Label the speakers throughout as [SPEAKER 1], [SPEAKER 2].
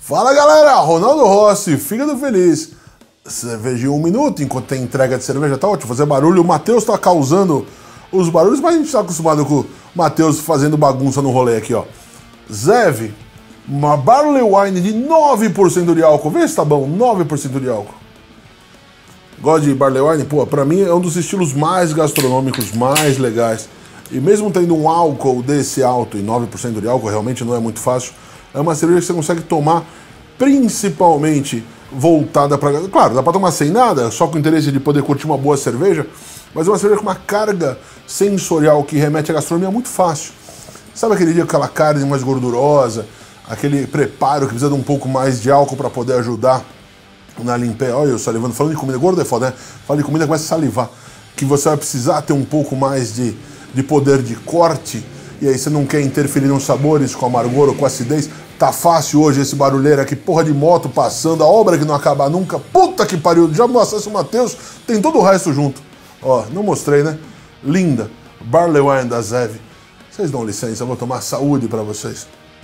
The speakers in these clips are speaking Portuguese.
[SPEAKER 1] Fala galera, Ronaldo Rossi, fígado feliz. Cerveja em 1 minuto, enquanto tem entrega de cerveja, tá ótimo, fazer barulho. O Matheus tá causando os barulhos, mas a gente tá acostumado com o Matheus fazendo bagunça no rolê aqui, ó. Zev, uma Barley Wine de 9% de álcool. Vê se tá bom, 9% de álcool. Gosta de Barley Wine? Pô, pra mim é um dos estilos mais gastronômicos, mais legais. E mesmo tendo um álcool desse alto e 9% de álcool, realmente não é muito fácil. É uma cerveja que você consegue tomar principalmente voltada para... Claro, dá para tomar sem nada, só com o interesse de poder curtir uma boa cerveja, mas é uma cerveja com uma carga sensorial que remete à gastronomia muito fácil. Sabe aquele dia com aquela carne mais gordurosa, aquele preparo que precisa de um pouco mais de álcool para poder ajudar na limpeza? Olha eu salivando, falando de comida, gordo é foda, né? Fala de comida, começa a salivar. Que você vai precisar ter um pouco mais de poder de corte, e aí você não quer interferir nos sabores com amargor ou com acidez. Tá fácil hoje esse barulheiro aqui, porra de moto passando, a obra que não acaba nunca, puta que pariu, já no acesso Matheus, tem todo o resto junto. Ó, não mostrei, né? Linda, Barley Wine da Zev. Vocês dão licença, eu vou tomar saúde pra vocês.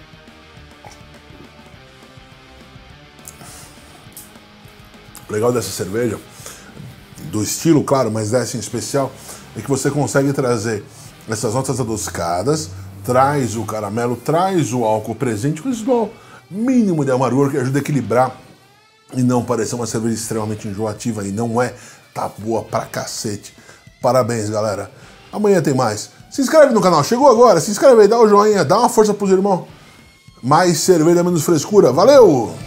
[SPEAKER 1] O legal dessa cerveja, do estilo, claro, mas dessa em especial, é que você consegue trazer essas notas adocicadas, traz o caramelo, traz o álcool presente, com esse mínimo de amargor que ajuda a equilibrar e não parecer uma cerveja extremamente enjoativa, e não é, tá boa pra cacete. Parabéns, galera. Amanhã tem mais. Se inscreve no canal, chegou agora, se inscreve aí, dá o joinha, dá uma força pros irmãos. Mais cerveja, menos frescura. Valeu!